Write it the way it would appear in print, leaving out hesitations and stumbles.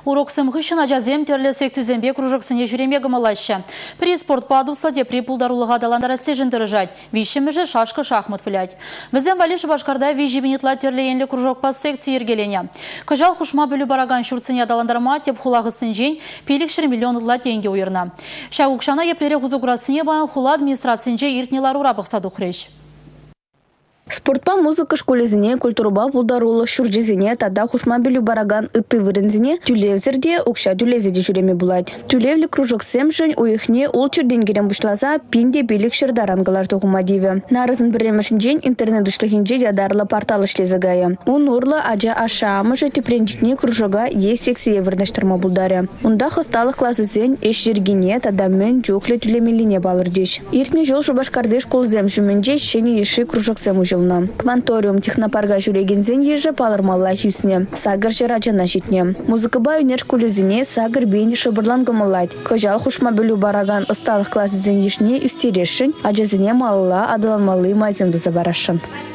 Урок сымғышын ажазем терлі секцизембе кружоксыне жүреме гымалашы. При спорт падусладе при пулдарулыға даландара сежін дырыжать. Вишіміжі шашқы шахмат вілять. Візем валеш башқарда вижі бенетла терлі енлі кружок пас секции ергелене. Кажал хушма бүлі бараган шурцыне даландарма теп хулағысын жен пелікшір миллионлла тенге уйырна. Шағукшана еплері ғузуграсыне баян хула администрацинже иртнелар урабықсаду хреш. Спортпа музыка школезіне, культуруба пулдарулы шуржезіне, тада хушма білі бараган ыты вырынзіне, тюлевзірде, ұқша тюлезеде жүреме бұлайды. Тюлевлі кружок сэмшін уйықне ол черденгерен бұшлаза пинде белік шырдарангылар тұғыма дейві. Нарызын біремішін жен интернет ұшлығынже ядарлы портал ішлезігайы. Он урлы ажа аша амыжы тепренжікне кружога е-сексие вырнаштырма бұлдары. Онда хысталық класызен еш жергене тада мен жоқлы тюлемеліне балыр деш. Иртне жол шубашкарды школ земшіменже шені еші кружок сэму Кванториум технопарга жүрегензен ежі палырмалла хюсне. Сагыр жырачына жетне. Музыкаба өнер школезіне сагыр бейін шыбырлангымалайды. Көжал хушма бөлі бараган ысталық класызен ешіне үстерешін, ажазіне малыла адыланмалы майземді забарашын.